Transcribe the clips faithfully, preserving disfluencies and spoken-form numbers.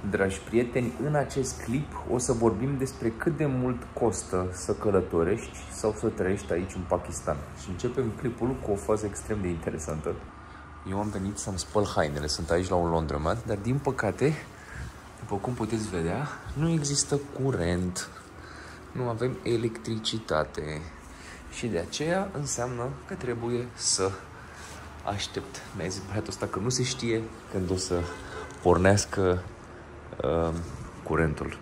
Dragi prieteni, în acest clip o să vorbim despre cât de mult costă să călătorești sau să trăiești aici în Pakistan. Și începem clipul cu o fază extrem de interesantă. Eu am venit să-mi spăl hainele, sunt aici la un laundromat, dar din păcate, după cum puteți vedea, nu există curent, nu avem electricitate. Și de aceea înseamnă că trebuie să aștept. Mi-a zis băiatul ăsta că nu se știe când o să pornească uh, curentul.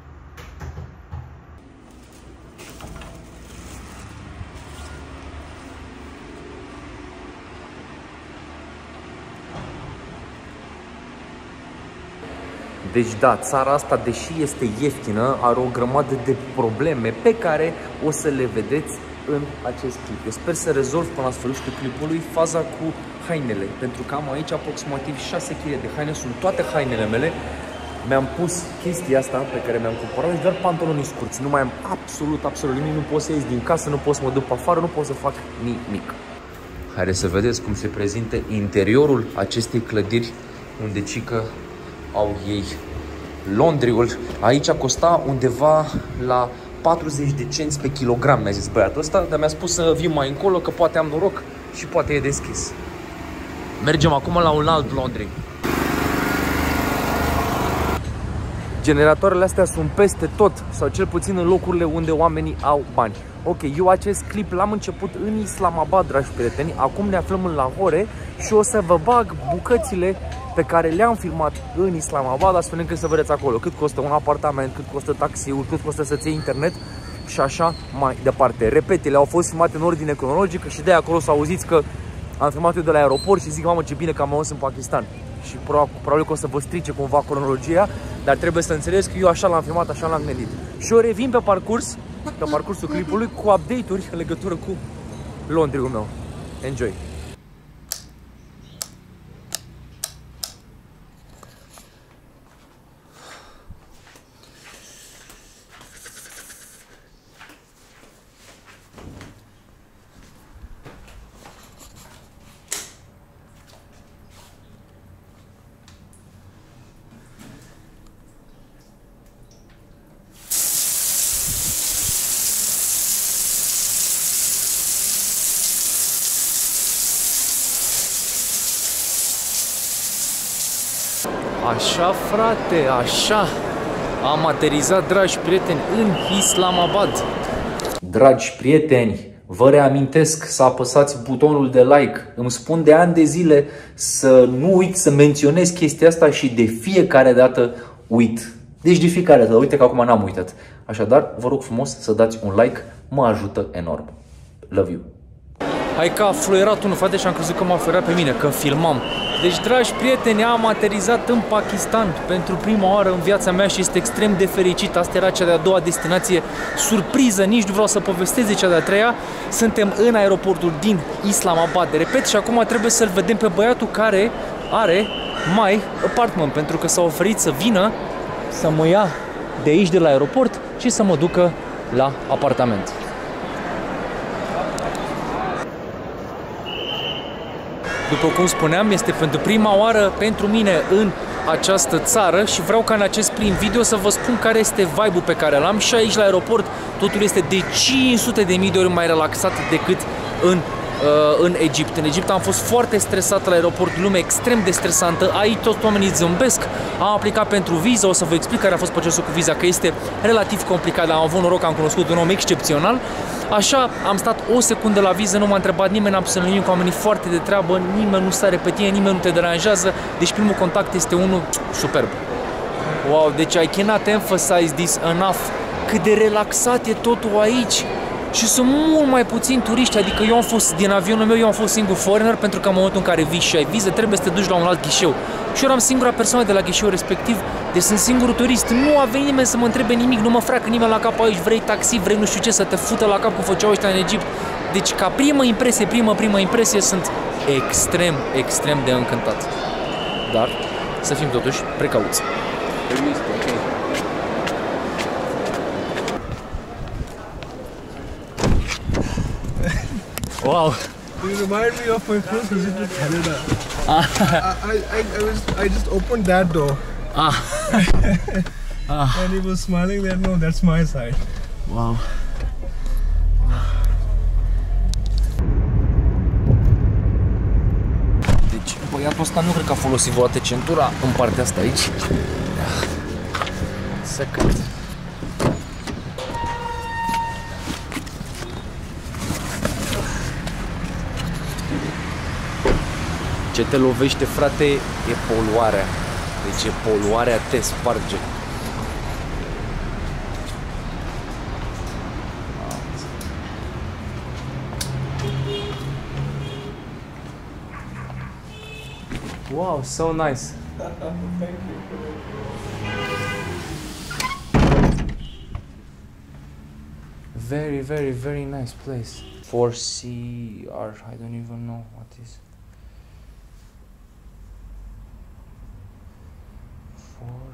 Deci da, țara asta, deși este ieftină, are o grămadă de probleme pe care o să le vedeți în acest clip. Eu sper să rezolv până la sfârșitul clipului faza cu hainele, pentru că am aici aproximativ șase kilograme de haine, sunt toate hainele mele. Mi-am pus chestia asta pe care mi-am cumpărat și doar pantaloni scurți. Nu mai am absolut, absolut nimic, nu pot să ies din casă, nu pot să mă duc pe afară, nu pot să fac nimic. Haideți să vedeți cum se prezintă interiorul acestei clădiri unde cică au ei laundry-ul. Aici costa undeva la patruzeci de cenți pe kilogram, mi-a zis băiatul ăsta, dar mi-a spus să vin mai încolo, că poate am noroc și poate e deschis. Mergem acum la un alt laundry. Generatoarele astea sunt peste tot, sau cel puțin în locurile unde oamenii au bani. Ok, eu acest clip l-am început în Islamabad, dragi prieteni, acum ne aflăm în Lahore și o să vă bag bucățile pe care le-am filmat în Islamabad, astfel încât să vedeți acolo cât costă un apartament, cât costă taxiul, cât costă să-ți iei internet și așa mai departe. Repet, ele au fost filmate în ordine cronologică și de acolo să auziți că am filmat eu de la aeroport și zic, mamă, ce bine că am ajuns în Pakistan. Și probabil că o să vă strice cumva cronologia, dar trebuie să înțelegeți că eu așa l-am filmat, așa l-am gândit. Și eu revin pe parcurs, pe parcursul clipului, cu update-uri în legătură cu laundry-ul meu. Enjoy! Așa, frate, așa am aterizat, dragi prieteni, în Islamabad. Dragi prieteni, vă reamintesc să apăsați butonul de like. Îmi spun de ani de zile să nu uit să menționez chestia asta și de fiecare dată uit. Deci de fiecare dată, uite că acum n-am uitat. Așadar, vă rog frumos să dați un like, mă ajută enorm. Love you. Hai că a fluierat unul, frate, și am crezut că m-a fluierat pe mine, că filmam. Deci, dragi prieteni, am aterizat în Pakistan pentru prima oară în viața mea și este extrem de fericit. Asta era cea de-a doua destinație surpriză, nici nu vreau să povestesc de cea de-a treia. Suntem în aeroportul din Islamabad, repet, și acum trebuie să-l vedem pe băiatul care are My Apartment, pentru că s-a oferit să vină să mă ia de aici, de la aeroport, și să mă ducă la apartament. După cum spuneam, este pentru prima oară pentru mine în această țară și vreau ca în acest prim video să vă spun care este vibe-ul pe care l-am. Și aici la aeroport totul este de cinci sute de mii de ori mai relaxat decât în, uh, în Egipt. În Egipt am fost foarte stresat la aeroport, lume extrem de stresantă. Aici toți oamenii zâmbesc. Am aplicat pentru viză, o să vă explic care a fost procesul cu viza, că este relativ complicat, dar am avut noroc că am cunoscut un om excepțional. Așa, am stat o secundă la viză, nu m-a întrebat nimeni, absolut nimic, oamenii foarte de treabă, nimeni nu sare pe tine, nimeni nu te deranjează, deci primul contact este unul superb. Wow, deci I cannot emphasize this enough, cât de relaxat e totul aici. Și sunt mult mai puțini turiști, adică eu am fost, din avionul meu, eu am fost singur foreigner, pentru că în momentul în care vii și ai viză, trebuie să te duci la un alt ghișeu. Și eu eram singura persoană de la ghișeul respectiv, deci sunt singurul turist. Nu a venit nimeni să mă întrebe nimic, nu mă freacă nimeni la cap aici, vrei taxi, vrei nu știu ce, să te fută la cap cum făceau ăștia în Egipt. Deci ca primă impresie, primă, primă impresie, sunt extrem, extrem de încântat. Dar să fim totuși precauți. Wow! You remind me of my first visit to Canada. I, I, I, I, was, I just opened that door Ah. Ah. And he was smiling there. No, that's my side. Wow. Deci, băiatul ăsta nu cred că a folosit vreodată centura în partea asta aici. Second. Ce te lovește, frate, e poluarea. Deci poluarea te sparge. Wow, so nice. Thank you. Very, very, very nice place. four C R, I don't even know what is. Four.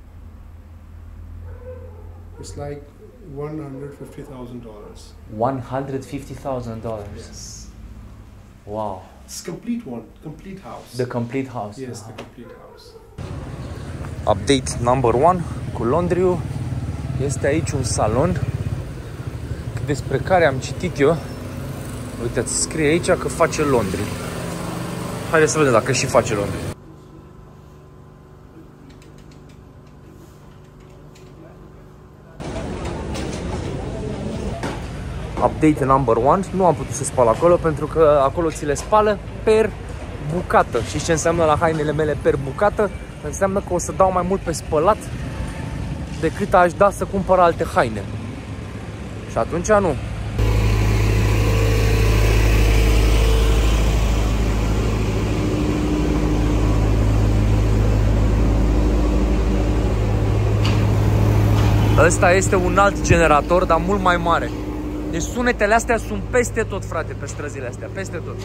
It's like one hundred fifty thousand dollars. One hundred fifty thousand dollars. Yes. Wow. It's complete one, complete house. The complete house. Yes, the complete house. Update number one cu Londriu. Este aici un salon despre care am citit eu. Uitați, scrie aici că face Londri. Haideți să vedem dacă și face Londri. Update number one. Nu am putut să spăl acolo pentru că acolo ți le spală per bucată. Și ce înseamnă la hainele mele per bucată? Înseamnă că o să dau mai mult pe spălat decât aș da să cumpăr alte haine. Și atunci nu. Ăsta este un alt generator, dar mult mai mare. Deci sunetele astea sunt peste tot, frate, pe străzile astea, peste tot.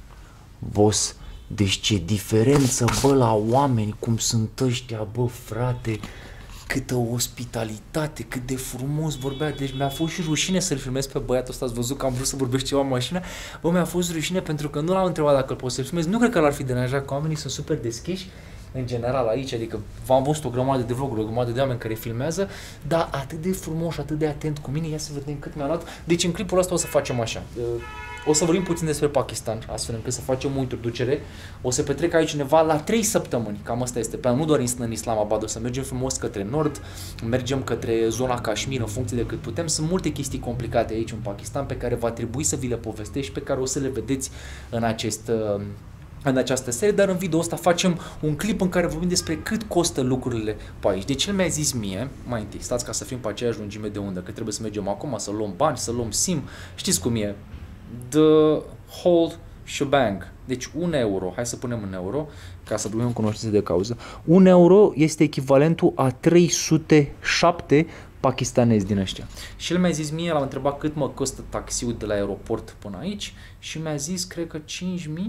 Boss, deci ce diferență, bă, la oameni, cum sunt ăștia, bă, frate. Câtă ospitalitate, cât de frumos vorbea. Deci mi-a fost și rușine să-l filmez pe băiatul ăsta. Ați văzut că am vrut să vorbesc ceva în mașină. Bă, mi-a fost rușine pentru că nu l-am întrebat dacă îl pot să-l filmez. Nu cred că l-ar fi deranjat, că oamenii sunt super deschiși în general aici, adică v-am văzut o grămadă de vloguri, o grămadă de oameni care filmează, dar atât de frumos, atât de atent cu mine. Ia să vedem cât mi-a luat. Deci în clipul ăsta o să facem așa. O să vorbim puțin despre Pakistan, astfel încât să facem o introducere. O să petrec aici undeva la trei săptămâni, cam asta este planul, nu doar în Islamabad, o să mergem frumos către nord, mergem către zona Kashmir în funcție de cât putem. Sunt multe chestii complicate aici în Pakistan pe care va trebui să vi le povestesc și pe care o să le vedeți în acest... în această serie, dar în video ăsta facem un clip în care vorbim despre cât costă lucrurile pe aici. Deci el mi-a zis mie, mai întâi, stați ca să fim pe aceeași lungime de undă, că trebuie să mergem acum, să luăm bani, să luăm SIM, știți cum e, the whole shebang. Deci un euro, hai să punem în euro, ca să ducem cunoștință de cauză, un euro este echivalentul a trei sute șapte pakistanezi din ăștia. Și el mi-a zis mie, l-am întrebat cât mă costă taxiul de la aeroport până aici și mi-a zis, cred că cinci mii.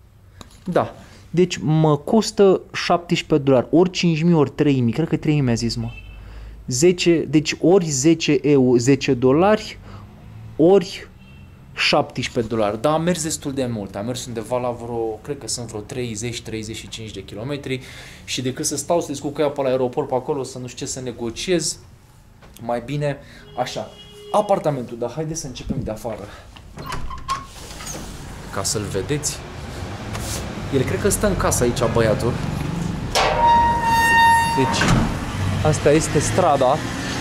Da, deci mă costă șaptesprezece dolari, ori cinci mii, ori trei mii, cred că trei mii mi-a zis, mă. zece, deci ori zece euro, zece dolari, ori șaptesprezece dolari. Da, am mers destul de mult, am mers undeva la vreo, cred că sunt vreo treizeci treizeci și cinci de kilometri și decât să stau să discut cu ea pe la aeroport pe acolo, să nu știu ce să negociez, mai bine așa. Apartamentul, dar haideți să începem de afară, ca să-l vedeți. El cred că stă în casă aici, băiatul. Deci, asta este strada.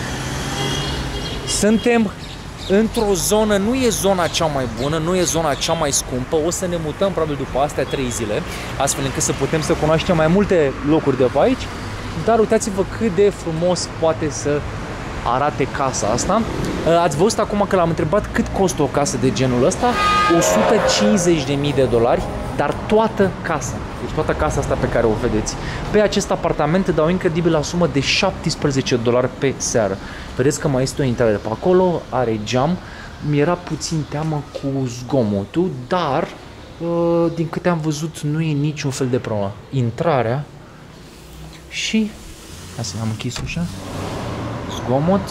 Suntem într-o zonă, nu e zona cea mai bună, nu e zona cea mai scumpă. O să ne mutăm probabil după astea trei zile, astfel încât să putem să cunoaștem mai multe locuri de pe aici. Dar uitați-vă cât de frumos poate să arate casa asta. Ați văzut acum că l-am întrebat cât costă o casă de genul ăsta? o sută cincizeci de mii de dolari, dar toată casa. Deci toată casa asta pe care o vedeți. Pe acest apartament dau incredibilă sumă de șaptesprezece dolari pe seară. Vedeți că mai este o intrare pe acolo, are geam. Mi-era puțin teamă cu zgomotul, dar din câte am văzut nu e niciun fel de problemă. Intrarea și... Hai să am închis ușa. Zgomot.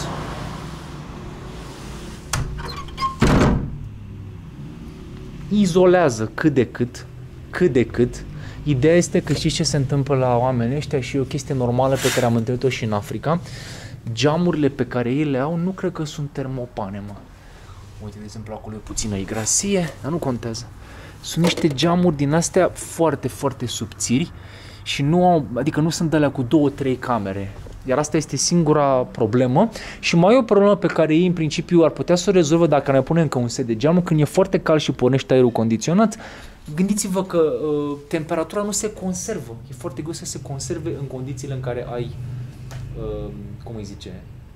Izolează cât de cât, cât de cât Ideea este că știți ce se întâmplă la oamenii ăștia și e o chestie normală pe care am întâlnit-o și în Africa. Geamurile pe care ei le au nu cred că sunt termopane, mă. Uite, de exemplu, acolo e puțină igrasie, dar nu contează. Sunt niște geamuri din astea foarte, foarte subțiri și nu au, adică nu sunt alea cu două, trei camere. Iar asta este singura problemă și mai e o problemă pe care ei în principiu ar putea să o rezolvă dacă ne punem încă un set de geamuri. Când e foarte cald și pornește aerul condiționat, gândiți-vă că uh, temperatura nu se conservă. E foarte greu să se conserve în condițiile în care ai, uh, cum îi zice,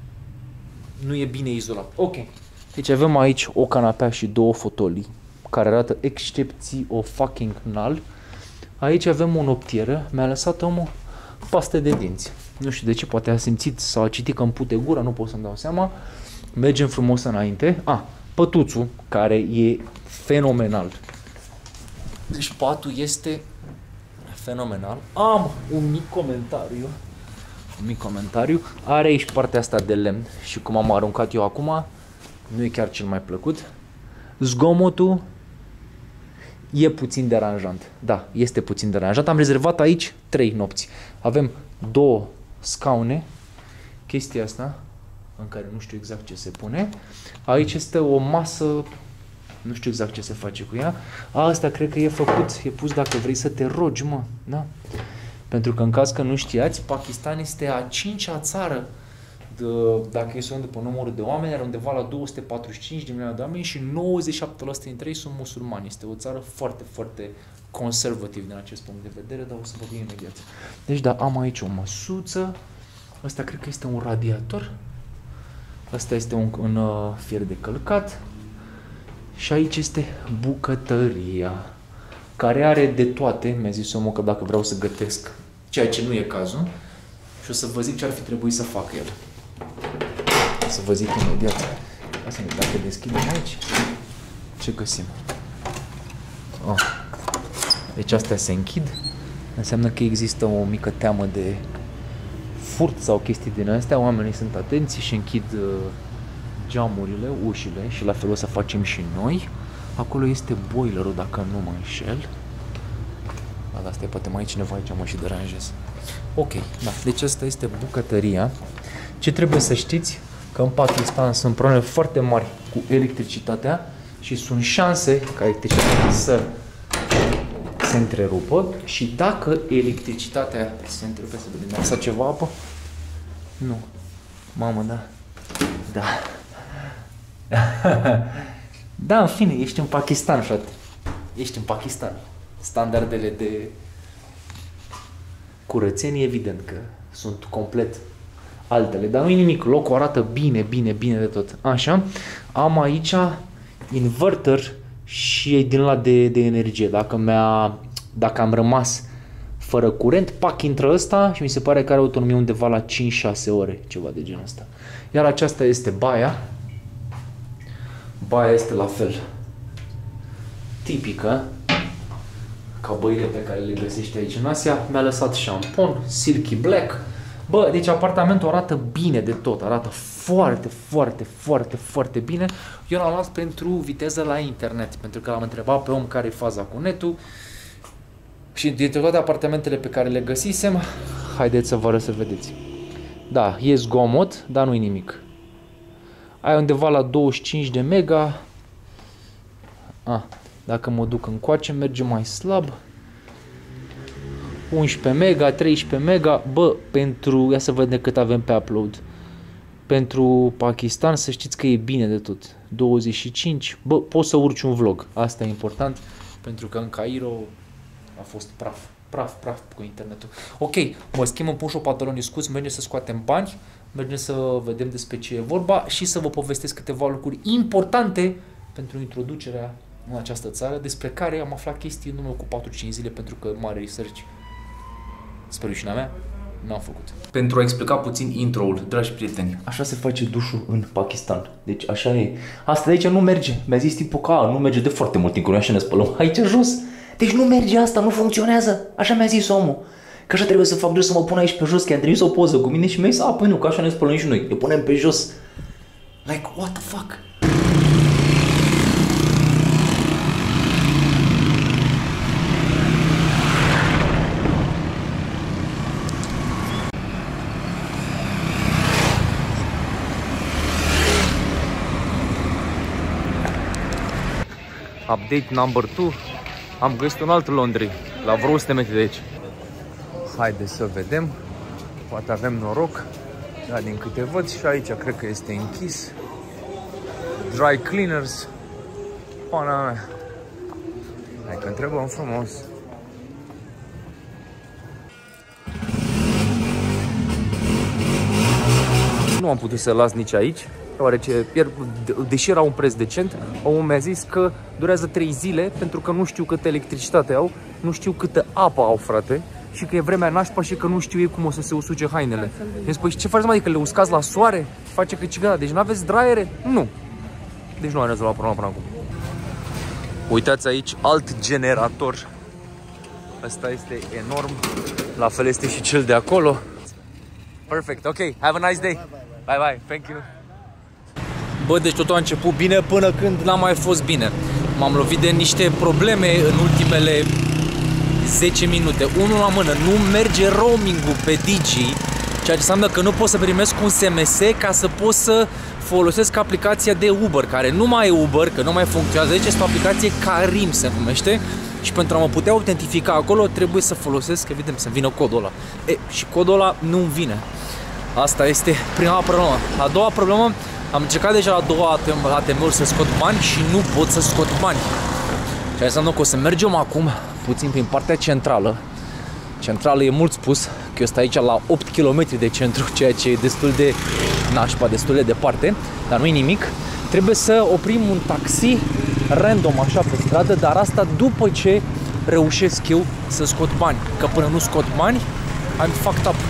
nu e bine izolat. Ok. Deci avem aici o canapea și două fotolii care arată excepții o fucking nal. Aici avem o noptieră. Mi-a lăsat omul paste de dinți. Nu știu de ce, poate a simțit sau a citit că îmi pute gura, nu pot să-mi dau seama. Mergem frumos înainte. A, pătuțul, care e fenomenal. Deci patul este fenomenal. Am un mic comentariu. Un mic comentariu. Are aici partea asta de lemn și cum am aruncat eu acum, nu e chiar cel mai plăcut. Zgomotul e puțin deranjant. Da, este puțin deranjant. Am rezervat aici trei nopți. Avem două scaune, chestia asta, în care nu știu exact ce se pune. Aici este o masă, nu știu exact ce se face cu ea. Asta cred că e făcut, e pus dacă vrei să te rogi, mă, da? Pentru că în caz că nu știați, Pakistan este a cincea țară, de, dacă e să luăm după numărul de oameni, are undeva la două sute patruzeci și cinci de milioane de oameni și nouăzeci și șapte la sută dintre ei sunt musulmani. Este o țară foarte, foarte conservativ din acest punct de vedere, dar o să vorbim imediat. Deci da, am aici o măsuță. Asta cred că este un radiator. Asta este un, un uh, fier de călcat. Și aici este bucătăria, care are de toate. Mi-a zis omul că dacă vreau să gătesc, ceea ce nu e cazul, și o să vă zic ce ar fi trebuit să facă el. O să vă zic imediat. Asta ne, dacă deschidem aici, ce găsim? Oh. Deci astea se închid. Înseamnă că există o mică teamă de furt sau chestii din astea. Oamenii sunt atenți și închid uh, geamurile, ușile și la fel o să facem și noi. Acolo este boilerul, dacă nu mă înșel. Dar asta e, poate mai e cineva aici, mă și deranjez. Ok, da, deci asta este bucătăria. Ce trebuie să știți? Că în Pakistan sunt probleme foarte mari cu electricitatea și sunt șanse ca electricitatea să se întrerupă și dacă electricitatea se întrerupe, să vedem, asta ceva apă? Nu. Mamă, da. Da. Da, în fine, ești în Pakistan, frate. Ești în Pakistan. Standardele de curățenie, evident că sunt complet altele, dar nu e nimic, locul arată bine, bine, bine de tot. Așa, am aici inverter și e din la de, de energie. Dacă, mi-a, dacă am rămas fără curent, pac, intră ăsta și mi se pare că are autonomie undeva la cinci șase ore, ceva de genul ăsta. Iar aceasta este baia. Baia este la fel tipică ca băile pe care le găsești aici în Asia. Mi-a lăsat șampon, silky black. Bă, deci apartamentul arată bine de tot, arată foarte, foarte, foarte, foarte bine. Eu l-am luat pentru viteză la internet, pentru că l-am întrebat pe om care e faza cu netul. Și dintre toate apartamentele pe care le găsisem, haideți să vă arăt să vedeți. Da, e zgomot, dar nu-i nimic. Ai undeva la douăzeci și cinci de mega. Ah, dacă mă duc încoace, merge mai slab. unsprezece mega, treisprezece mega. Bă, pentru... Ia să vedem cât avem pe upload. Pentru Pakistan, să știți că e bine de tot. douăzeci și cinci. Bă, poți să urci un vlog. Asta e important, pentru că în Cairo a fost praf. Praf, praf cu internetul. Ok, mă schimb, îmi pun și o pantaloni scuți, mergem să scoatem bani, mergem să vedem despre ce e vorba și să vă povestesc câteva lucruri importante pentru introducerea în această țară, despre care am aflat chestii în urmă cu patru cinci zile, pentru că mare research, sper rușina mea, n-am făcut. Pentru a explica puțin intro-ul, dragi prieteni, așa se face dușul în Pakistan. Deci așa e. Asta de aici nu merge. Mi-a zis tipul că a, nu merge de foarte mult timp, așa ne spălăm aici jos. Deci nu merge asta, nu funcționează. Așa mi-a zis omul. Că așa trebuie să fac duș, să mă pun aici pe jos, că i-am trimis o poză cu mine și mi-a zis, a, păi nu, că așa ne spălăm și noi. Le punem pe jos. Like, what the fuck? Update number two. Am găsit un alt laundry la vreo o sută metri de aici. Haideți să vedem. Poate avem noroc. Da, din câte văd și aici cred că este închis. Dry cleaners. Pana mea. Hai că întrebăm frumos. Nu am putut să las nici aici, deoarece, deși era un preț decent, omul mi-a zis că durează trei zile pentru că nu știu câtă electricitate au, nu știu câtă apă au, frate, și că e vremea nașpa și că nu știu ei cum o să se usuce hainele. Mi-a spus, ce faci, mai, că le uscați la soare? Face că cigana, deci nu aveți draiere? Nu. Deci nu am rezolvat problema până acum. Uitați aici, alt generator. Ăsta este enorm. La fel este și cel de acolo. Perfect, ok, have a nice day. Bye bye, thank you. Bă, deci totul a început bine până când n-a mai fost bine. M-am lovit de niște probleme în ultimele zece minute. Unul la mână, nu merge roaming-ul pe Digi, ceea ce înseamnă că nu pot să primesc un S M S ca să pot să folosesc aplicația de Uber, care nu mai e Uber, că nu mai funcționează. Deci este o aplicație Careem se numește. Și pentru a mă putea autentifica acolo trebuie să folosesc, evident, să vină codul ăla. E, și codul ăla nu vine. Asta este prima problemă. A doua problemă, am încercat deja la două A T M-uri să scot bani și nu pot să scot bani. Și înseamnă că o să mergem acum puțin prin partea centrală. Centrală e mult spus, că eu stau aici la opt kilometri de centru, ceea ce e destul de nașpa, destul de departe, dar nu e nimic. Trebuie să oprim un taxi random așa pe stradă, dar asta după ce reușesc eu să scot bani. Că până nu scot bani, I'm fucked up.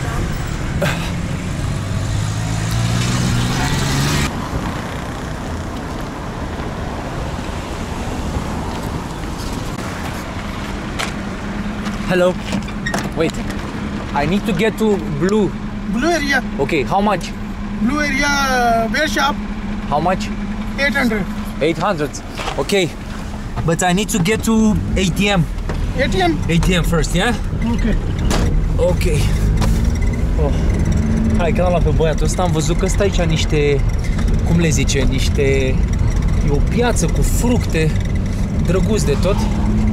Hello. Wait. I need to get to blue. Blue area. Okay, how much? Blue area, where shop? How much? eight hundred. eight hundred. Okay. But I need to get to A T M. A T M? A T M first, yeah? Okay. Ok. Oh. Hai că l-am luat pe băiatul ăsta. Am văzut că stă aici niște, cum le zice, niște... E o piață cu fructe, drăguț de tot.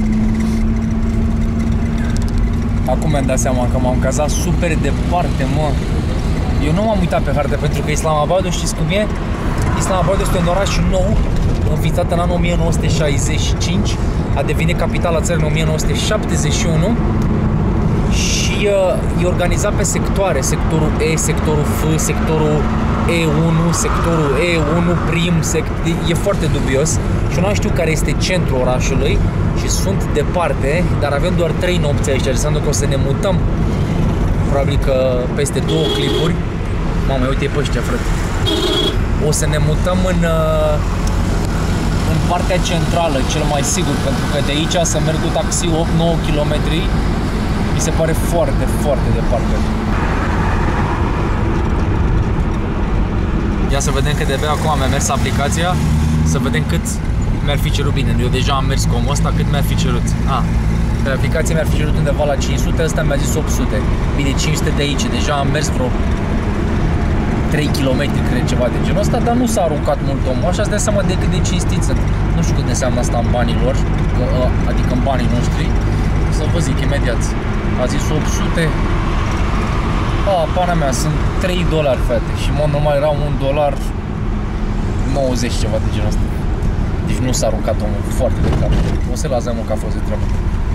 Acum mi-am dat seama că m-am cazat super departe, mă. Eu nu m-am uitat pe hartă pentru că Islamabadul, știți cum e? Islamabadul este un oraș nou, înființat în anul o mie nouă sute șaizeci și cinci, a devenit capitala țării în o mie nouă sute șaptezeci și unu și uh, e organizat pe sectoare, sectorul E, sectorul F, sectorul E unu, sectorul E unu prim, sect... e foarte dubios și nu știu care este centrul orașului și sunt departe, dar avem doar trei nopți aici, înseamnă că o să ne mutăm probabil că peste două clipuri. Mamă, uite-i pe ăștia, frate. O să ne mutăm în, în partea centrală, cel mai sigur, pentru că de aici să merg cu taxi opt nouă kilometri mi se pare foarte, foarte departe. Ia să vedem că de-abia acum mi-a mers aplicația, să vedem cât mi-ar fi cerut bine. Eu deja am mers cu omul ăsta, cât mi-ar fi cerut. Ah, pe aplicație mi-ar fi cerut undeva la cinci sute, ăsta mi-a zis opt sute. Bine, cinci sute de aici, deja am mers vreo trei kilometri, cred, ceva de genul ăsta, dar nu s-a aruncat mult omul. Așa îți dai seama de cât de cinstit sunt. Nu știu cât înseamnă asta în banii lor, adică în banii noștri. Să vă zic imediat. A zis opt sute. A, pana mea, sunt trei dolari, frate. Și în mod normal era un dolar nouăzeci, ceva de genul ăsta. Deci nu s-a aruncat omul, foarte de cap. O să-l las, mă, că a fost de treabă.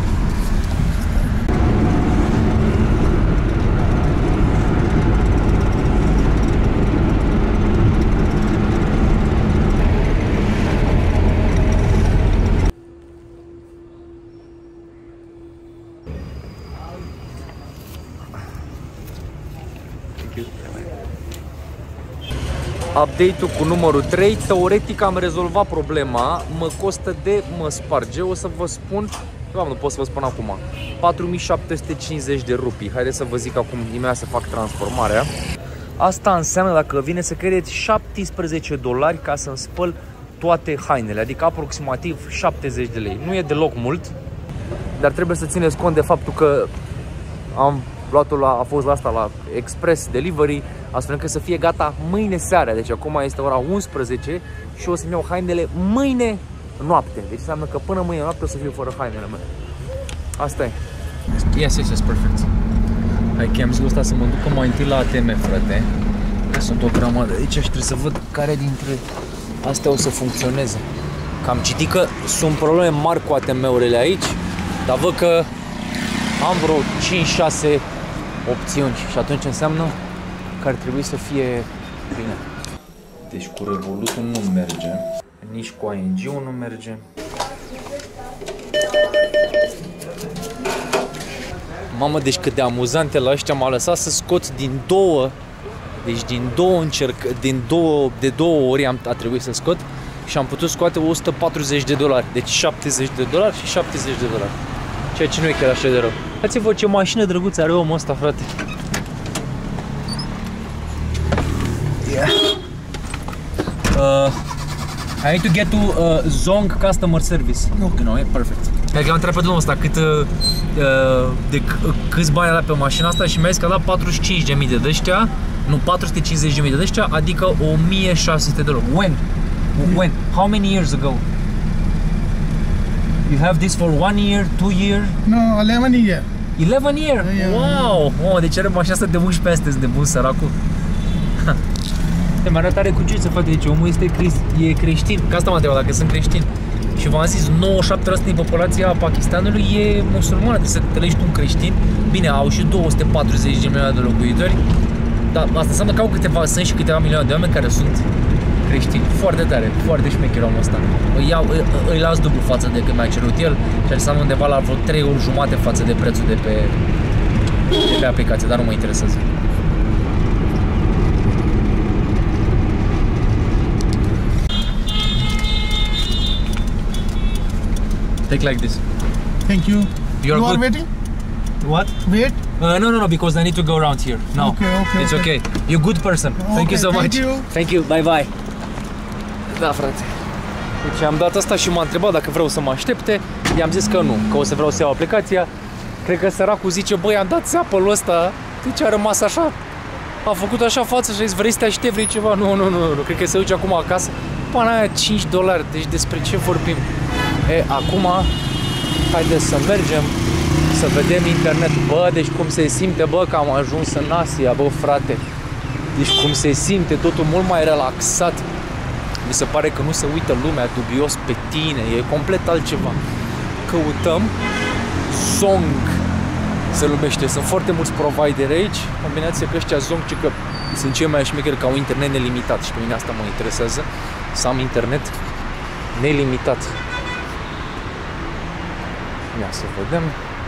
Update-ul cu numărul trei, teoretic am rezolvat problema, mă costă de mă sparge, o să vă spun, doamne, nu pot să vă spun acum, patru mii șapte sute cincizeci de rupii. Haideți să vă zic acum, imediat să fac transformarea. Asta înseamnă, dacă vine să credeți, șaptesprezece dolari ca să-mi spăl toate hainele, adică aproximativ șaptezeci de lei. Nu e deloc mult, dar trebuie să țineți cont de faptul că am luat-o la, a fost la asta, la Express Delivery, astfel încât să fie gata mâine seara. Deci acum este ora unsprezece și o să-mi iau hainele mâine noapte. Deci înseamnă că până mâine noapte o să fiu fără hainele mele. Asta e. Yes, yes, yes, perfect. Hai că am zis ăsta să mă duc mai întâi la A T M, frate. Sunt o grămadă aici și trebuie să văd care dintre astea o să funcționeze. Că am citit că sunt probleme mari cu A T M-urile aici, dar văd că am vreo cinci șase opțiuni și atunci înseamnă că ar trebui să fie bine. Deci cu Revolutul nu merge, nici cu A N G-ul nu merge. Mamă, deci cât de amuzante la ăștia m-a lăsat să scot din două, deci din două încerc, din două, de două ori am, a trebuit să scot și am putut scoate o sută patruzeci de dolari, deci șaptezeci de dolari și șaptezeci de dolari. Ceea ce nu e chiar așa de rău. Uitați-vă ce mașină drăguță are omul ăsta, frate. Yeah. Uh, I need to get to uh, Zong Customer Service. Okay. No, e perfect. Dacă am întrebat pe domnul ăsta cât, uh, de câți bani a dat pe mașina asta și mi-a zis că a dat patruzeci și cinci de mii de ăștia, nu, patru sute cincizeci de mii de ăștia, adică o mie șase sute de dolari. When? When? How many years ago? You have this for one year, two year? No, eleven year. eleven year? Yeah, yeah. Wow! Oh, deci are mașina asta de unsprezece ani, de bun săracul. E mai arătare cu ce să facă, deci omul este e creștin, că asta m-a întrebat dacă sunt creștin. Și v-am zis, nouăzeci și șapte la sută din populația Pakistanului e musulmană, deci să trăiești un creștin. Bine, au și două sute patruzeci de milioane de locuitori, dar asta înseamnă că au câteva, sunt și câteva milioane de oameni care sunt creștini. Foarte tare, foarte șmecher omul ăsta. Îi, iau, îi, îi las dublu față de când mi-a cerut el și înseamnă undeva la vreo trei ori jumate față de prețul de pe, de pe aplicație, dar nu mă interesează. Take like this. Thank you. You're you good. are waiting? What? Wait. Uh, no, no, no, because I need to go around here. No. Okay, okay. It's okay. okay. You're a good person. Okay, thank you so thank much. You. Thank you. Bye bye. Da, frate. Deci am dat asta și m-a întrebat dacă vreau să mă aștepte. I-am zis că nu, că o să vreau să iau aplicația. Cred că săracul zice, băi, am dat țeapă-l ăsta. Deci a rămas așa. A făcut așa față și a zis, vrei să te aștept, vrei ceva? Nu, nu, nu, nu. Cred că se duce acum acasă. Pana aia cinci dolari. Deci despre ce vorbim? E, acum haideți să mergem să vedem internet. Bă, deci cum se simte, bă, că am ajuns în Asia, bă, frate. Deci cum se simte, totul mult mai relaxat. Mi se pare că nu se uită lumea dubios pe tine, e complet altceva. Căutăm Zong se numește, sunt foarte mulți provideri aici. Combinația că ăștia Zong, ci că sunt cei mai șmecheri că au internet nelimitat și pe mine asta mă interesează, să am internet nelimitat. Ia să vedem.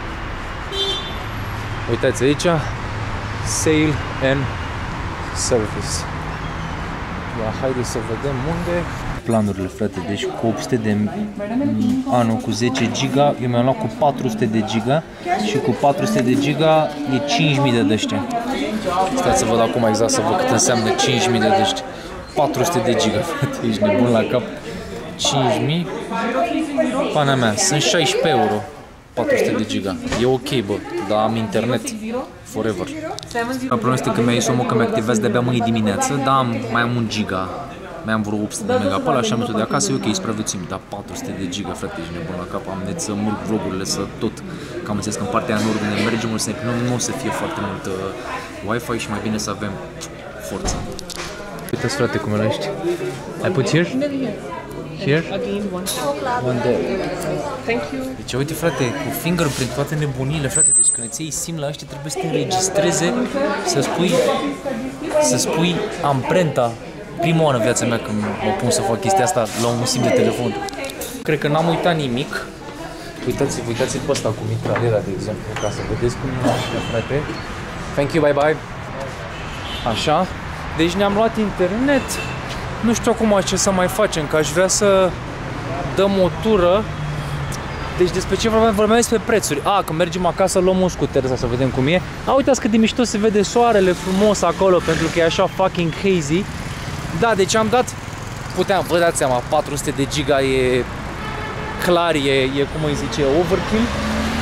Uitați aici, Sale and Service. Ia, haideți să vedem unde. Planurile, frate, deci cu opt sute de anul cu zece giga, eu mi-am luat cu patru sute de giga și cu patru sute de giga e cinci mii de dăștia. Stați să văd acum exact să văd cât înseamnă cinci mii de dăști. patru sute de giga, frate, ești nebun la cap. cinci mii, pana mea, sunt șaisprezece euro. patru sute de giga. E ok, bă, dar am internet forever. Problema este că mi-a zis omul că mi-activează de-abia mâine dimineață, dar am, mai am un giga. Mai am vreo opt sute de mega pe ăla și am de acasă, e ok, supraviețuim, dar patru sute de giga, frate, ești nebun la cap, am net să murg vlogurile, să tot, că am înțeles că în partea în ordine mergem, o să nu, nu o să fie foarte mult uh, Wi-Fi și mai bine să avem forță. Uite-ți, frate, cum îl ești. I put here? Here? Again, one. One there. Thank you. Deci, uite, frate, cu fingerprint, toate nebunile, frate, deci când îți iei SIM la ăștia trebuie să te înregistreze, să spui, să spui amprenta. Prima oară în viața mea când mă pun să fac chestia asta la un SIM de telefon. Cred că n-am uitat nimic. Uitați-vă, uitați-l pe ăsta cu mitraliera, de exemplu, ca să vedeți cum e așa, frate. Thank you, bye bye. Așa. Deci ne-am luat internet. Nu știu acum ce să mai facem, că aș vrea să dăm o tură. Deci despre ce vorbeam, vorbeam despre prețuri. A, când mergem acasă luăm un scooter să vedem cum e. A, uitați cât de mișto se vede soarele frumos acolo, pentru că e așa fucking hazy. Da, deci am dat, puteam, vă dați seama, patru sute de giga e clar, e, e cum îi zice, overkill.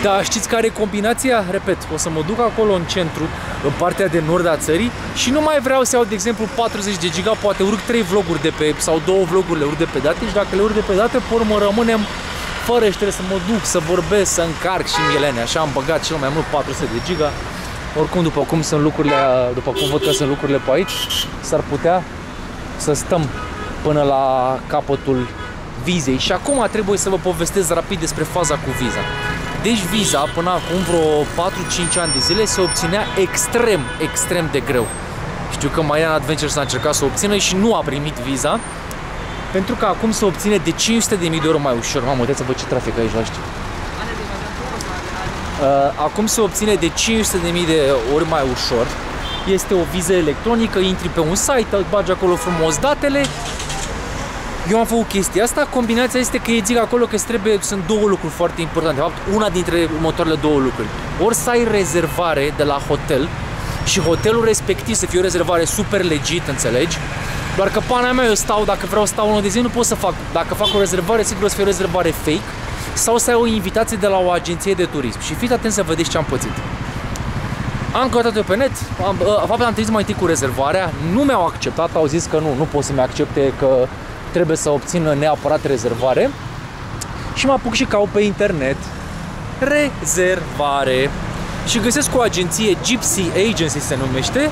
Dar știți care e combinația? Repet, o să mă duc acolo în centru, în partea de nord a țării și nu mai vreau să iau, de exemplu, patruzeci de giga, poate urc trei vloguri de pe, sau două vloguri le urc de pe date și dacă le urc de pe date, pe urmă rămânem fără și trebuie să mă duc, să vorbesc, să încarc și mielene. Așa am băgat cel mai mult patru sute de giga. Oricum, după cum sunt lucrurile, după cum văd că sunt lucrurile pe aici, s-ar putea să stăm până la capătul vizei. Și acum trebuie să vă povestesc rapid despre faza cu viza. Deci viza, până acum vreo patru cinci ani de zile, se obținea extrem, extrem de greu. Știu că Marian Adventures a încercat să o obțină și nu a primit viza, pentru că acum se obține de cinci sute de mii de euro mai ușor. Mamă, uitați să văd ce trafic aici la știu. Acum se obține de cinci sute de mii de ori mai ușor. Este o viză electronică, intri pe un site, îți bagi acolo frumos datele. Eu am făcut chestia asta, combinația este că ei zic acolo că trebuie, sunt două lucruri foarte importante. De fapt, una dintre următoarele două lucruri. Ori să ai rezervare de la hotel și hotelul respectiv să fie o rezervare super legit, înțelegi? Doar că pana mea, eu stau, dacă vreau să stau unul de zi, nu pot să fac. Dacă fac o rezervare, sigur o să fie o rezervare fake sau să ai o invitație de la o agenție de turism. Și fiți atent să vedeți ce am pățit. Am căutat-o pe net, am, am, am trimis mai întâi cu rezervarea, nu mi-au acceptat, au zis că nu, nu pot să-mi accepte, că trebuie să obțină neapărat rezervare. Și mă apuc și caut pe internet rezervare și găsesc o agenție, Gypsy Agency se numește,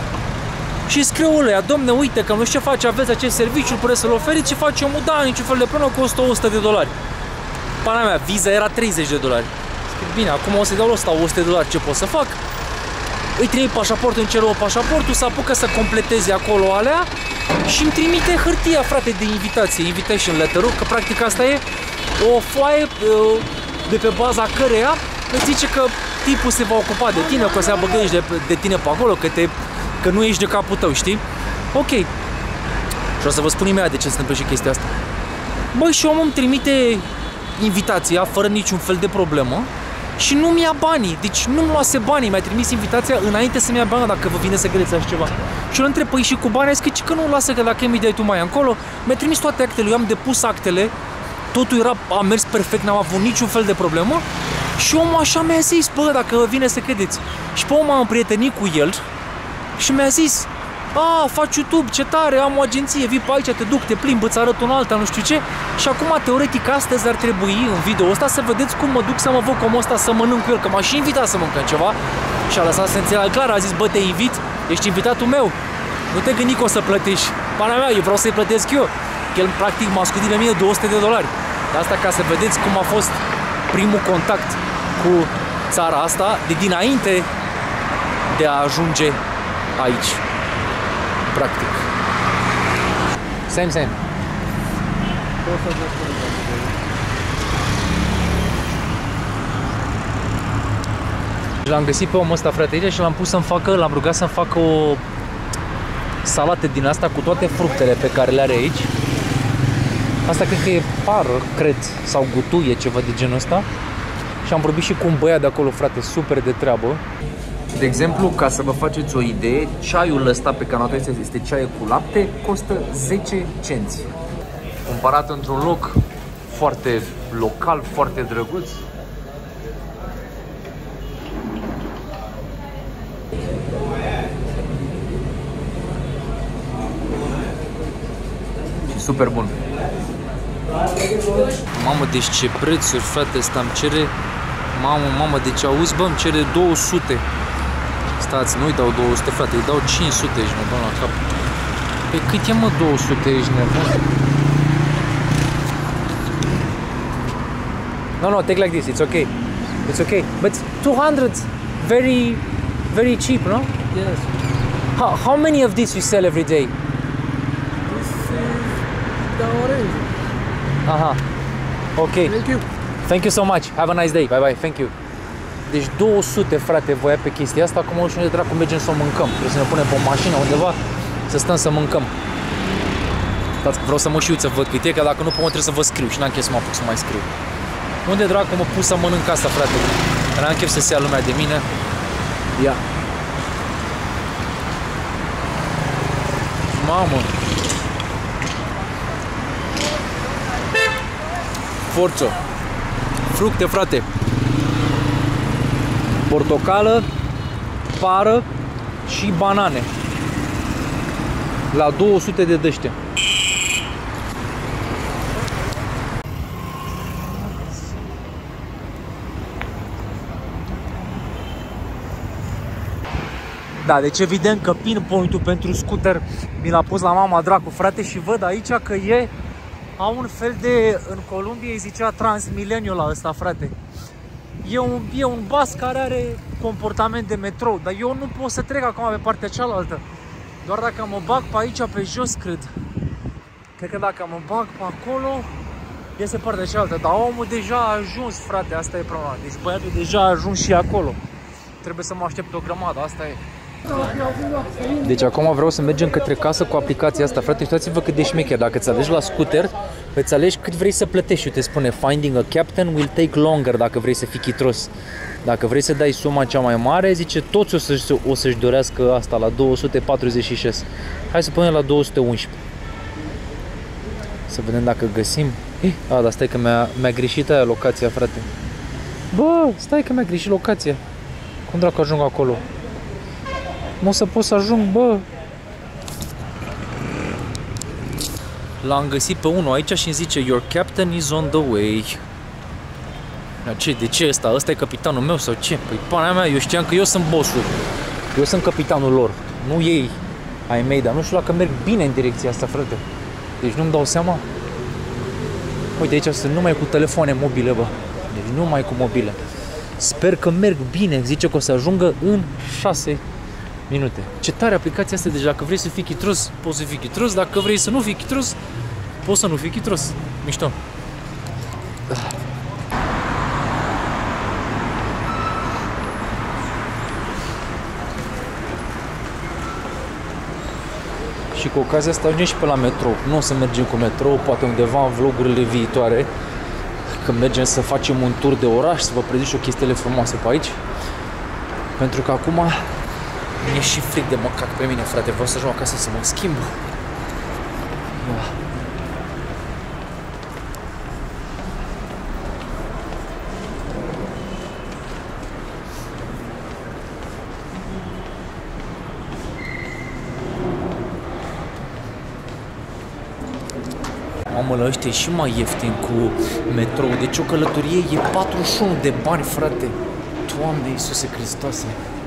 și scriu ăluia: domne, uite că nu știu ce face, aveți acest serviciu, puteți să-l oferiți, ce face omul? Da, niciun fel de problemă, costă o sută de dolari. Pana mea, viza era treizeci de dolari. Zic, bine, acum o să-i dau la ăsta o sută de dolari, ce pot să fac? Îi trimit pașaportul, îmi cer o pașaportul, să apucă să completeze acolo alea și îmi trimite hârtia, frate, de invitație, invitation letter-ul, că practic asta e o foaie de pe baza căreia îți zice că tipul se va ocupa de tine, că o să ia băgăiești de, de tine pe acolo, că, te, că nu ești de capul tău, știi? Ok. Și o să vă spun imediat de ce se întâmplă și chestia asta. Băi, și omul îmi trimite invitația fără niciun fel de problemă și nu-mi ia banii. Deci nu-mi luase banii, mi-a trimis invitația înainte să-mi ia banii, dacă vă vine să credeți așa ceva. Și eu îl întreb, păi și cu banii? A zis că, că nu lasă, că dacă mi dai tu mai încolo. Mi-a trimis toate actele, eu am depus actele, totul era, a mers perfect, n-am avut niciun fel de problemă. Și omul așa mi-a zis, bă, dacă vă vine să credeți. Și pe om am împrietenit cu el și mi-a zis: a, faci YouTube, ce tare, am o agenție, vii pe aici, te duc, te plimb, îți arăt un alta, nu știu ce. Și acum, teoretic, astăzi ar trebui, în video ăsta, să vedeți cum mă duc să mă văd cu omul ăsta, să mănânc cu el, că m-a și invitat să mâncăm ceva. Și a lăsat să înțeleagă clar, a zis: bă, te invit, ești invitatul meu, nu te gândi că o să plătești. Pana mea, eu vreau să-i plătesc eu. El, practic, m-a scutit de mine două sute de dolari. De asta ca să vedeți cum a fost primul contact cu țara asta, de dinainte de a ajunge aici. Practic. Same, same. L-am găsit pe omul ăsta, frate, aici și l-am pus să-mi facă, l-am rugat să-mi facă o salată din asta cu toate fructele pe care le are aici. Asta cred că e pară, cred, sau gutuie, ceva de genul ăsta. Și am vorbit și cu un băiat de acolo, frate, super de treabă. De exemplu, ca să vă faceți o idee, ceaiul ăsta pe care este, este ceai cu lapte, costă zece cenți. Cumpărat într-un loc foarte local, foarte drăguț. Și super bun. Mamă, deci ce prețuri, frate, ăsta îmi cere. Mamă, mamă, deci auzi, bă, îmi cere două sute. Stați, nu-i dau două sute, frate, îi dau cinci sute, ești nebun la cap. Pe cât e, mă, două sute, ești nebun? No, no, take like this, it's okay. It's okay. But two hundred, very, very cheap, no? Yes. How, how many of these you sell every day? This is the orange. Aha. Okay. Thank you. Thank you so much. Have a nice day. Bye bye. Thank you. Deci două sute, frate, voia pe chestia asta. Acum și unde dracu mergem să o mâncăm. Trebuie să ne punem pe o mașină undeva să stăm să mâncăm. Stați, vreau să mă și uit să văd cât e, că dacă nu pot, trebuie să vă scriu și n-am chef să mă apuc să mai scriu. Unde dracu mă pus să mănânc asta, frate? N-am chef să se ia lumea de mine. Ia. Mamă. Forță. Fructe, frate. portocală, pară și banane. La două sute de dăște. Da, deci evident că pinpoint-ul pentru scooter mi l-a pus la mama dracu, frate, și văd aici că e au un fel de, în Columbia îi zicea Transmilenio la ăsta, frate. E un, e un bus care are comportament de metrou, dar eu nu pot să trec acum pe partea cealaltă. Doar dacă mă bag pe aici, pe jos, cred. Cred că dacă mă bag pe acolo, iese partea cealaltă. Dar omul deja a ajuns, frate, asta e problema. Deci băiatul deja a ajuns și acolo. Trebuie să mă aștept o grămadă, asta e. Deci acum vreau să mergem către casă cu aplicația asta, frate. Uitați-vă cât de șmecher. Dacă îți alegi la scooter, îți alegi cât vrei să plătești. Te spune Finding a captain will take longer dacă vrei să fii chitros. Dacă vrei să dai suma cea mai mare, zice toți o să-și o să-și dorească asta la două sute patruzeci și șase. Hai să punem la două sute unsprezece. Să vedem dacă găsim. Eh, a, dar stai că mi-a mi-a greșit aia locația, frate. Bă, stai că mi-a greșit locația. Cum dracu ajung acolo? Nu o să pot să ajung, bă. L-am găsit pe unul aici și îmi zice Your captain is on the way. Ce, de ce ăsta? Ăsta e capitanul meu sau ce? Păi pana mea, eu știam că eu sunt bossul. Eu sunt capitanul lor, nu ei ai mei, dar nu știu dacă merg bine în direcția asta, frate. Deci nu-mi dau seama. Uite, aici sunt numai cu telefoane mobile, bă. Deci numai cu mobile. Sper că merg bine, zice că o să ajungă în șase minute. Ce tare aplicația asta, deci dacă vrei să fii chitros, poți să fii chitros, dacă vrei să nu fii chitros, poți să nu fii chitros. Mișto. Și cu ocazia asta ajungem și pe la metrou. Nu o să mergem cu metrou, poate undeva în vlogurile viitoare, când mergem să facem un tur de oraș, să vă prezint și o chestiile frumoase pe aici. Pentru că acum mi-e și fric de măcat pe mine, frate. Vreau să ajung acasă să mă schimb. Mamă, la ăștia e și mai ieftin cu metrou. Deci o călătorie e patruzeci și unu de bani, frate. Doamne Iisuse Hristoase.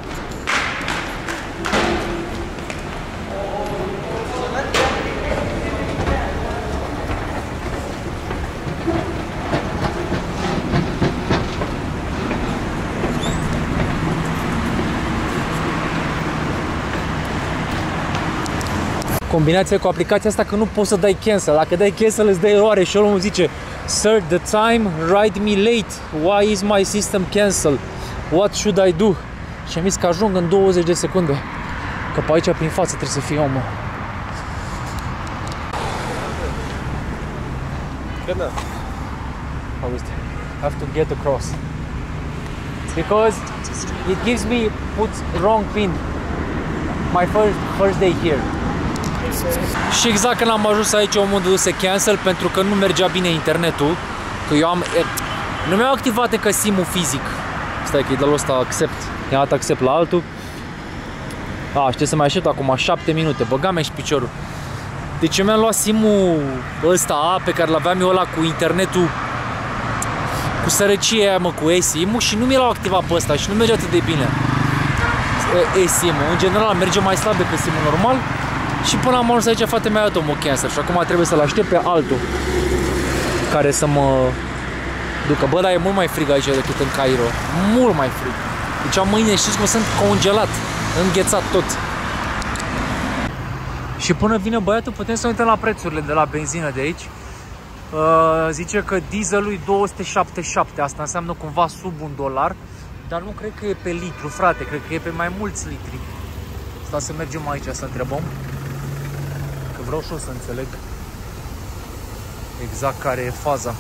Combinația cu aplicația asta că nu poți să dai cancel. Dacă dai cancel îți dă eroare și omul zice Sir, the time, write me late. Why is my system cancel? What should I do? Și am zis că ajung în douăzeci de secunde. Că pe aici prin față trebuie să fie omul. I have to get across. Because it gives me puts wrong pin. My first first day here. Și exact când am ajuns aici, omul dăduse cancel pentru că nu mergea bine internetul. Că eu am... Nu mi-au activat încă sim-ul fizic. Stai că e de-l ăsta accept. I-am dat accept la altul. A, știu să mai aștept acum șapte minute. Băgam și piciorul. Deci eu mi-am luat sim-ul ăsta pe care l-aveam eu ăla cu internetul, cu sărăcie aia, mă, cu eSIM-ul, și nu mi l-au activat pe ăsta și nu merge atât de bine eSIM-ul. În general merge mai slab decât sim-ul normal. Și până am ajuns aici, fata mea a dat omul cancel și acum trebuie să-l aștept pe altul care să mă ducă. Bă, dar e mult mai frig aici decât în Cairo. Mult mai frig. Deci am mâine, știți cum sunt, congelat, înghețat tot. Și până vine băiatul, putem să uităm la prețurile de la benzină de aici. Uh, zice că dieselul e două sute șaptezeci și șapte, asta înseamnă cumva sub un dolar. Dar nu cred că e pe litru, frate, cred că e pe mai mulți litri. Stai să mergem aici să întrebăm. Că vreau și eu să înțeleg exact care e faza.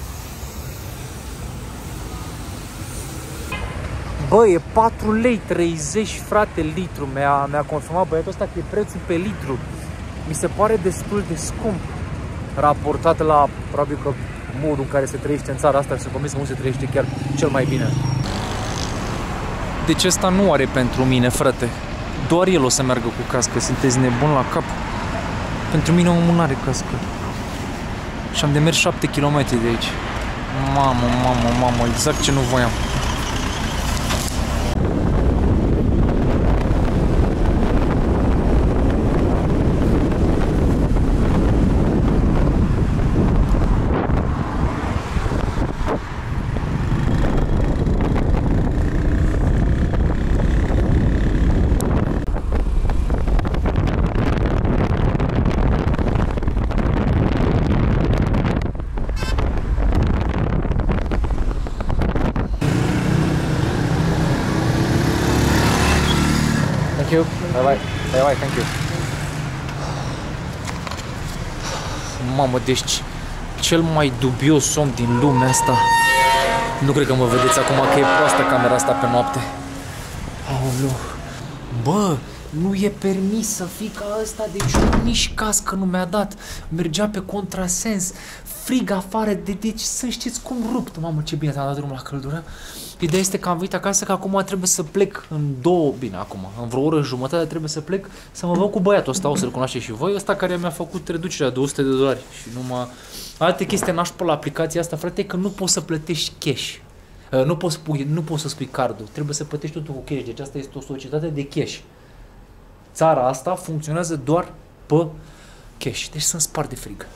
Bă, e patru lei treizeci, frate, litru. Mi-a mi-a confirmat băiatul ăsta că e prețul pe litru. Mi se pare destul de scump raportat la, probabil că, modul în care se trăiește în țara asta. Și sunt convins că nu se trăiește chiar cel mai bine. Deci ăsta nu are pentru mine, frate. Doar el o să meargă cu cască. Sunteți nebun la cap? Pentru mine omul nu are cască. Și am de mers șapte kilometri de aici. Mamă, mamă, mamă, exact ce nu voiam. Thank you. Bye bye. Bye bye, thank you. Mamă, deci cel mai dubios om din lumea asta. Nu cred că mă vedeți acum că e proastă camera asta pe noapte. Aoleu. Bă, nu e permis să fii ca ăsta, deci nici cască nu mi-a dat. Mergea pe contrasens, frig afară, de deci să știți cum rupt. Mamă, ce bine ți-am dat drumul la căldură. Ideea este că am venit acasă, că acum trebuie să plec în două, bine acum, în vreo oră jumătate trebuie să plec să mă văd cu băiatul ăsta, o să-l cunoașteți și voi, ăsta care mi-a făcut reducerea de două sute de dolari și numai alte chestii nașpa la aplicația asta, frate, că nu poți să plătești cash. Nu poți, nu poți să spui cardul, trebuie să plătești totul cu cash, deci asta este o societate de cash. Țara asta funcționează doar pe cash, deci sunt spart de frig.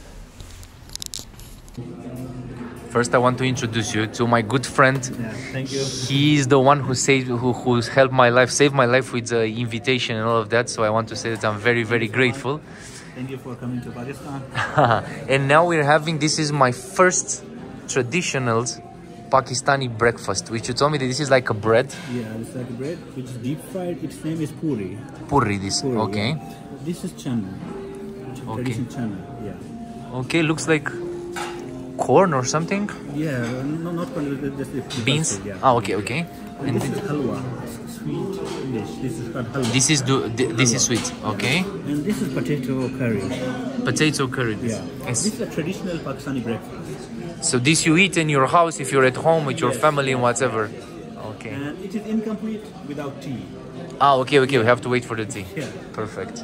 First, I want to introduce you to my good friend. Yeah, thank you. He is the one who saved, who who's helped my life, saved my life with the invitation and all of that. So I want to say that I'm very, very grateful. Thank you for coming to Pakistan. And now we're having, this is my first traditional Pakistani breakfast, which you told me that this is like a bread. Yeah, it's like a bread which is deep fried. Its name is puri. Puri, this. Puri, Okay. Yeah. This is chana. Okay. Traditional chana. Yeah. Okay, looks like corn or something. Yeah, no, not corn. Just the Beans. pulses, yeah. Ah, okay, okay. And And this is halwa, sweet dish. This is called halwa. this is do this is sweet. Okay. And this is potato curry. Potato curry. Yeah. Yes. This is a traditional Pakistani breakfast. So this you eat in your house if you're at home with your Yes. family and whatever. Okay. And it is incomplete without tea. Ah, okay, okay. We have to wait for the tea. Yeah. Perfect.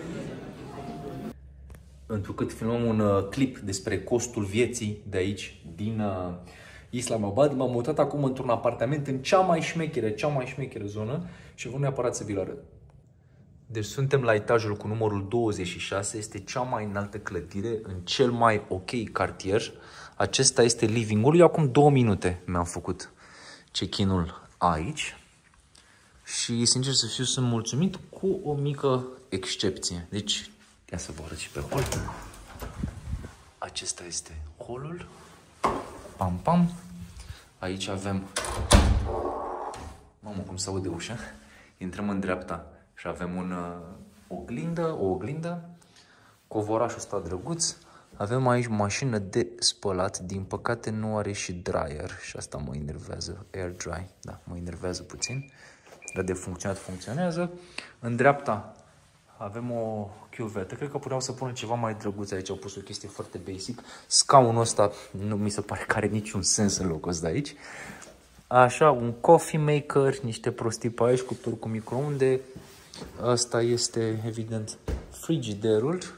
Întrucât filmăm un uh, clip despre costul vieții de aici, din uh, Islamabad, m-am mutat acum într-un apartament în cea mai șmecheră, cea mai șmecheră zonă și vreau neapărat să vi-l arăt. Deci suntem la etajul cu numărul douăzeci și șase, este cea mai înaltă clădire în cel mai ok cartier. Acesta este living-ul. Eu acum două minute mi-am făcut check-in-ul aici și, sincer să fiu, sunt mulțumit cu o mică excepție. Deci, ia să vă arăt și pe hol. Acesta este holul. Pam, pam. Aici avem... Mamă, cum se aude ușa. Intrăm în dreapta și avem un, uh, oglindă, o oglindă. Covorașul ăsta drăguț. Avem aici mașină de spălat. Din păcate nu are și dryer și asta mă enervează. Air dry, da, mă enervează puțin. Dar de funcționat funcționează. În dreapta avem o chiuvetă. Cred că puteau să pună ceva mai drăguț aici. Au pus o chestie foarte basic. Scaunul ăsta nu mi se pare că are niciun sens în locul ăsta de aici. Așa, un coffee maker, niște prostii pe aici, cuptor cu microunde. Asta este, evident, frigiderul.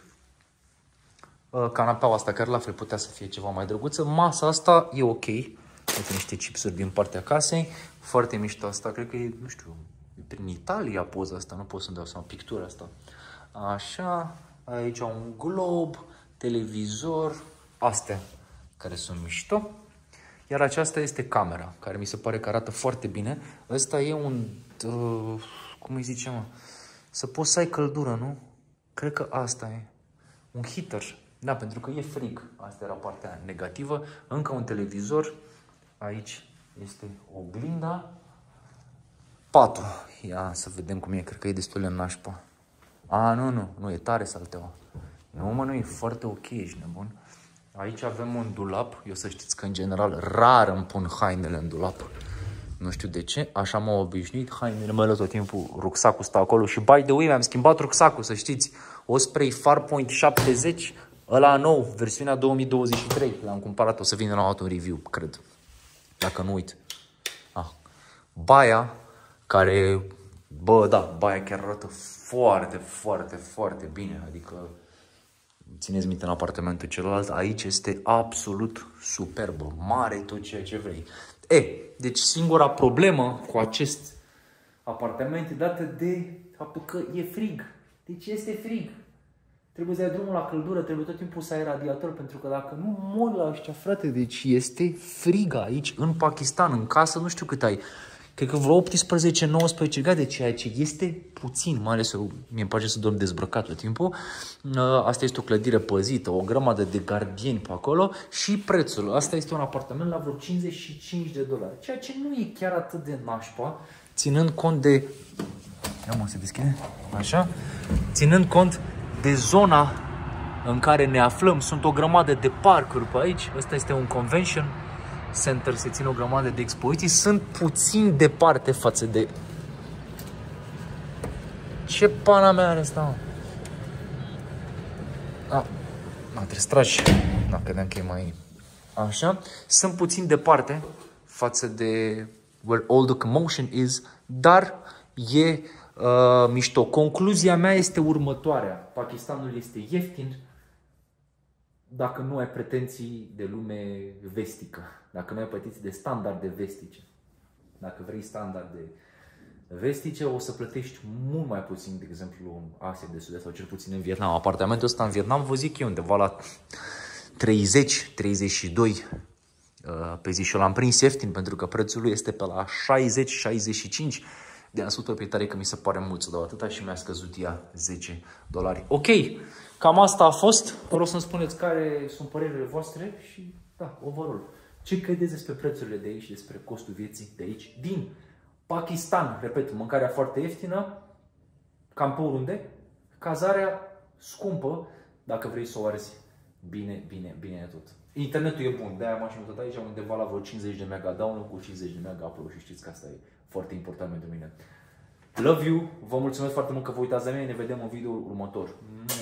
Canapeaua asta, care la fel putea să fie ceva mai drăguță. Masa asta e ok. Uite niște chipsuri din partea casei. Foarte mișto asta. Cred că e, nu știu, e prin Italia poza asta. Nu pot să-mi dau seama, pictura asta. Așa. Aici un glob, televizor. Astea care sunt mișto. Iar aceasta este camera, care mi se pare că arată foarte bine. Ăsta e un, uh, cum îi zice, mă? Să poți să ai căldură, nu? Cred că asta e. Un heater. Da, pentru că e frig. Asta era partea negativă. Încă un televizor. Aici este oglinda. Patul. Ia să vedem cum e. Cred că e destul de nașpa. A, nu, nu. Nu, e tare salteaua. Nu, mă, nu, e foarte ok, ești nebun. Aici avem un dulap. Eu să știți că, în general, rar îmi pun hainele în dulap. Nu știu de ce. Așa m-am obișnuit. Hainele mele tot timpul, rucsacul stă acolo. Și, by the way, mi-am schimbat rucsacul, să știți. Osprey Farpoint șaptezeci. Ăla nou, versiunea două mii douăzeci și trei. L-am cumpărat, o să vină la un review, cred. Dacă nu uit. Ah. Baia, care, bă, da, baia chiar arată foarte, foarte, foarte bine, adică țineți minte în apartamentul celălalt, aici este absolut superbă, mare, tot ceea ce vrei. E, deci singura problemă cu acest apartament e dată de faptul că e frig. Deci este frig. Trebuie să ai drumul la căldură, trebuie tot timpul să ai radiator, pentru că dacă nu mor la ăștia, frate, deci este frig aici, în Pakistan, în casă, nu știu cât ai. Cred că vreo optsprezece nouăsprezece grade, ceea ce este puțin, mai ales mi-e place să dorm dezbrăcat tot timpul. Asta este o clădire păzită, o grămadă de gardieni pe acolo și prețul. Asta este un apartament la vreo cincizeci și cinci de dolari, ceea ce nu e chiar atât de nașpa, ținând cont de... Ia mă, se deschide? Așa? Ținând cont de zona în care ne aflăm. Sunt o grămadă de parcuri pe aici. Ăsta este un convention center, se ține o grămadă de expoziții. Sunt puțin departe față de... Ce pana mea are asta, mă? A, mă, trebuie să tragi. Da, credeam că e mai... Așa. Sunt puțin departe față de where all the commotion is, dar e uh, mișto. Concluzia mea este următoarea. Pakistanul este ieftin dacă nu ai pretenții de lume vestică, dacă nu ai pretenții de standarde vestice. Dacă vrei standarde vestice, o să plătești mult mai puțin, de exemplu, în Asia de Sud-Est sau cel puțin în Vietnam. Apartamentul ăsta în Vietnam, vă zic eu, undeva la treizeci treizeci și doi pe zi și eu l-am prins ieftin pentru că prețul lui este pe la șaizeci șaizeci și cinci. De am spus proprietarii că mi se pare mult să dau atâta și mi-a scăzut ea zece dolari. Ok, cam asta a fost. Vă rog să-mi spuneți care sunt părerile voastre și, da, overall. Ce credeți despre prețurile de aici, despre costul vieții de aici, din Pakistan? Repet, mâncarea foarte ieftină, cam pe oriunde, cazarea scumpă, dacă vrei să o arzi bine, bine, bine tot. Internetul e bun, de-aia m-aș mutat aici, undeva la vreo cincizeci de mega download cu cincizeci de mega upload și știți că asta e foarte important pentru mine. Love you, vă mulțumesc foarte mult că vă uitați la mine, ne vedem în video următor.